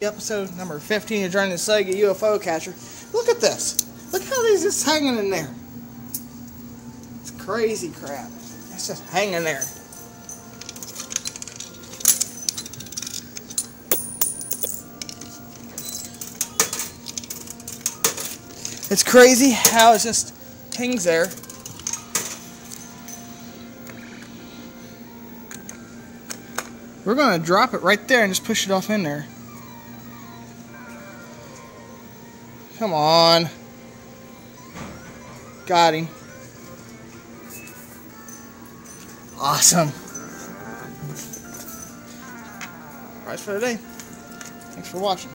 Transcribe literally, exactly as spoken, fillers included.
Episode number fifteen of joining the Sega U F O catcher. Look at this. Look how these just hanging in there. It's crazy crap. It's just hanging there. It's crazy how it just hangs there. We're going to drop it right there and just push it off in there. Come on. Got him. Awesome. Prize for the day. Thanks for watching.